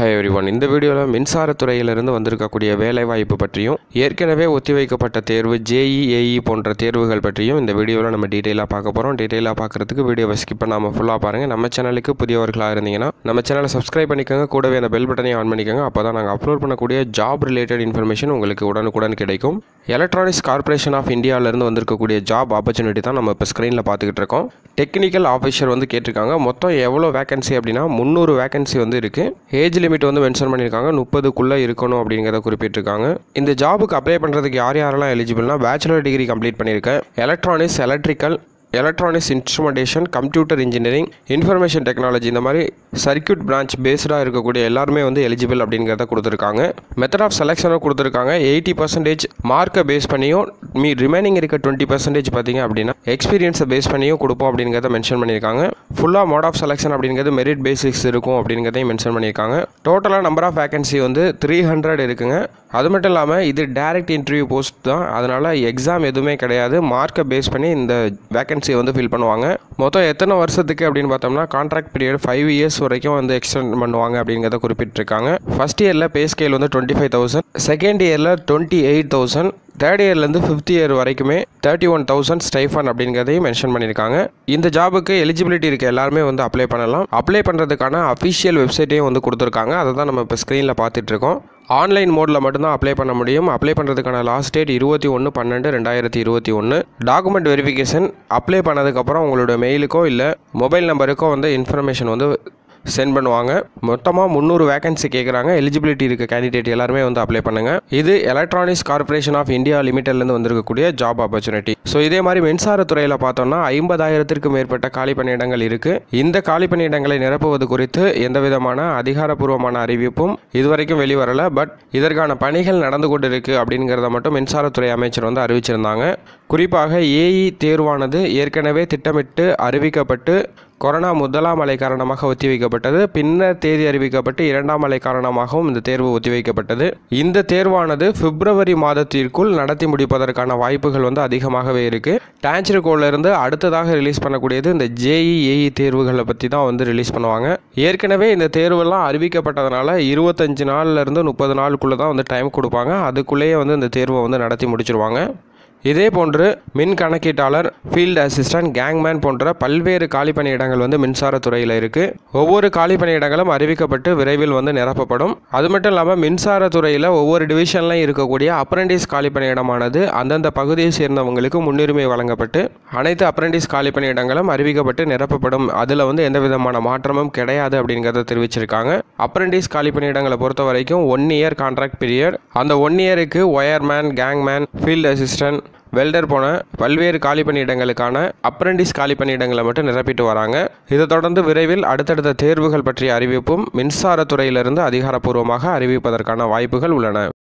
Hi everyone. இந்த வீடியோவில் மின்சாரத்துறையிலிருந்து வந்திருக்கக்கூடிய வேலைவாய்ப்பு பற்றியும் ஏற்கனவே ஒத்திவைக்கப்பட்ட தேர்வு ஜேஇஏஇ போன்ற தேர்வுகள் பற்றியும் இந்த வீடியோவில் நம்ம டீட்டெயிலாக பார்க்க போகிறோம். டீட்டெயிலாக பார்க்குறதுக்கு வீடியோவை ஸ்கிப் பண்ணாமல் ஃபுல்லாக பாருங்கள். நம்ம சேனலுக்கு புதியவர்களாக இருந்தீங்கன்னா நம்ம சேனலை சப்ஸ்கிரைப் பண்ணிக்கோங்க, கூடவே அந்த பெல் பட்டனையும் ஆன் பண்ணிக்கோங்க. அப்போ தான் நாங்கள் அப்லோட் பண்ணக்கூடிய ஜாப் ரிலேட்டட் இன்ஃபர்மேஷன் உங்களுக்கு உடனுக்குடன் கிடைக்கும். எலக்ட்ரானிக்ஸ் கார்பரேஷன் ஆஃப் இந்தியாவிலேருந்து வந்திருக்கக்கூடிய ஜாப் ஆப்பர்ச்சுனிட்டி தான் நம்ம இப்போ ஸ்க்ரீனில் பார்த்துக்கிட்டு இருக்கோம். டெக்னிக்கல் ஆஃபீஸர் வந்து கேட்டிருக்காங்க. மொத்தம் எவ்வளோ வேகன்சி அப்படின்னா 300 வேகன்சி வந்து இருக்குது. ஏஜ் லிமிட் வந்து மென்ஷன் பண்ணியிருக்காங்க, 30க்குள்ளே இருக்கணும் அப்படிங்கிறத குறிப்பிட்டிருக்காங்க. இந்த ஜாபுக்கு அப்ளை பண்ணுறதுக்கு யாரெல்லாம் எலிஜிபிள்னா பேச்சுலர் டிகிரி கம்ப்ளீட் பண்ணியிருக்கேன், electronics instrumentation, computer engineering, information technology, இந்த மாதிரி சர்க்யூட் பிரான்ச் பேஸ்டாக இருக்கக்கூடிய எல்லாருமே வந்து எலிஜிபிள் அப்படிங்கிறத கொடுத்துருக்காங்க. மெத்தட் ஆஃப் செலெக்ஷனும் கொடுத்துருக்காங்க. 80% மார்க்கை பேஸ் பண்ணியும் ரிமைனிங் இருக்க 20% பார்த்தீங்க அப்படின்னா எக்ஸ்பீரியன்ஸை பேஸ் பண்ணியும் கொடுப்போம் அப்படிங்கிறத மென்ஷன் பண்ணியிருக்காங்க. ஃபுல்லாக மோட் ஆஃப் செலெக்ஷன் அப்படிங்கிறது மெரிட் பேசிக்ஸ் இருக்கும் அப்படிங்கிறதையும் மென்ஷன் பண்ணியிருக்காங்க. டோட்டலாக நம்பர் ஆஃப் வேகன்சி வந்து 300 இருக்குங்க. அது மட்டும் இல்லாமல் இது டைரக்ட் இன்டர்வியூ போஸ்ட் தான், அதனால் எக்ஸாம் எதுவுமே கிடையாது. மார்க்கை பேஸ் பண்ணி இந்த வேகன்சியை வந்து ஃபில் பண்ணுவாங்க. மொத்தம் எத்தனை வருஷத்துக்கு அப்படின்னு பார்த்தோம்னா கான்ட்ராக்ட் பீரியட் 5 இயர்ஸ் வரைக்கும் வந்து எக்ஸ்டெண்ட் பண்ணுவாங்க அப்படிங்கிறத குறிப்பிட்டிருக்காங்க. ஃபர்ஸ்ட் இயரில் பே ஸ்கேல் வந்து 25,000, செகண்ட் இயரில் 28,000, தேர்ட் இயர்லேருந்து 5th இயர் வரைக்குமே 31,000 ஸ்டைஃபன் அப்படிங்கிறதையும் மென்ஷன் பண்ணியிருக்காங்க. இந்த ஜாபுக்கு எலிஜிபிலிட்டி இருக்க எல்லாருமே வந்து அப்ளை பண்ணலாம். அப்ளை பண்ணுறதுக்கான அஃபிஷியல் வெப்சைட்டையும் வந்து கொடுத்துருக்காங்க. அதை தான் நம்ம இப்போ ஸ்க்ரீனில் பார்த்துட்டு இருக்கோம். ஆன்லைன் மோடில் மட்டும்தான் அப்ளை பண்ண முடியும். அப்ளை பண்ணுறதுக்கான last date 21/12/2021. Document verification apply பண்ணதுக்கப்புறம் உங்களோட மெயிலுக்கோ இல்லை மொபைல் நம்பருக்கோ வந்து இன்ஃபர்மேஷன் வந்து சென்ட் பண்ணுவாங்க. மொத்தமாக 300 வேகன்சி கேட்குறாங்க. எலிஜிபிலிட்டி இருக்க கேண்டிடேட் எல்லாருமே வந்து அப்ளை பண்ணுங்கள். இது எலக்ட்ரானிக்ஸ் கார்பரேஷன் ஆஃப் இந்தியா லிமிட்டட்லேருந்து வந்திருக்கக்கூடிய ஜாப் ஆப்பர்ச்சுனிட்டி. ஸோ இதே மாதிரி மின்சாரத்துறையில் பார்த்தோம்னா 50,000க்கும் மேற்பட்ட காலி பணியிடங்கள் இருக்குது. இந்த காலி பணியிடங்களை நிரப்புவது குறித்து எந்த விதமான அதிகாரப்பூர்வமான அறிவிப்பும் இதுவரைக்கும் வெளிவரலை. பட் இதற்கான பணிகள் நடந்து கொண்டு இருக்குது அப்படிங்கிறத மட்டும் மின்சாரத்துறை அமைச்சர் வந்து அறிவிச்சிருந்தாங்க. குறிப்பாக ஏஇ தேர்வானது ஏற்கனவே திட்டமிட்டு அறிவிக்கப்பட்டு கொரோனா முதலாம் அலை காரணமாக ஒத்திவைக்கப்பட்டது. பின்னர் தேதி அறிவிக்கப்பட்டு 2ஆம் அலை காரணமாகவும் இந்த தேர்வு ஒத்திவைக்கப்பட்டது. இந்த தேர்வானது பிப்ரவரி மாதத்திற்குள் நடத்தி முடிப்பதற்கான வாய்ப்புகள் வந்து அதிகமாகவே இருக்கு. tangedcoல இருந்து அடுத்ததாக ரிலீஸ் பண்ணக்கூடியது இந்த ஜேஇஏஇ தேர்வுகளை பற்றி தான் வந்து ரிலீஸ் பண்ணுவாங்க. ஏற்கனவே இந்த தேர்வெல்லாம் அறிவிக்கப்பட்டதுனால 25 நாள்ல இருந்து 30 நாளுக்குள்ள தான் வந்து டைம் கொடுப்பாங்க. அதுக்குள்ளேயே வந்து இந்த தேர்வை வந்து நடத்தி முடிச்சிருவாங்க. இதே போன்று மின் கணக்கீட்டாளர், ஃபீல்டு அசிஸ்டன்ட், கேங்மேன் போன்ற பல்வேறு காலி பணியிடங்கள் வந்து மின்சாரத்துறையில் இருக்குது. ஒவ்வொரு காலி பணியிடங்களும் அறிவிக்கப்பட்டு விரைவில் வந்து நிரப்பப்படும். அது மட்டும் இல்லாமல் மின்சாரத்துறையில் ஒவ்வொரு டிவிஷன்லையும் இருக்கக்கூடிய அப்ரெண்டிஸ் காலி பணியிடமானது அந்தந்த பகுதியை சேர்ந்தவங்களுக்கு முன்னுரிமை வழங்கப்பட்டு அனைத்து அப்ரெண்டிஸ் காலி பணியிடங்களும் அறிவிக்கப்பட்டு நிரப்பப்படும். அதில் வந்து எந்த விதமான மாற்றமும் கிடையாது அப்படிங்கிறத தெரிவிச்சிருக்காங்க. அப்ரெண்டிஸ் காலி பணியிடங்களை பொறுத்த வரைக்கும் 1 இயர் கான்ட்ராக்ட் பீரியட். அந்த 1 இயருக்கு wireman, gangman, field assistant, welder போன பல்வேறு காலி பணியிடங்களுக்கான அப்ரெண்டிஸ் காலி பணியிடங்களை மட்டும் நிரப்பிட்டு வராங்க. இதை தொடர்ந்து விரைவில் அடுத்தடுத்த தேர்வுகள் பற்றிய அறிவிப்பும் மின்சாரத்துறையிலிருந்து அதிகாரப்பூர்வமாக அறிவிப்பதற்கான வாய்ப்புகள் உள்ளன.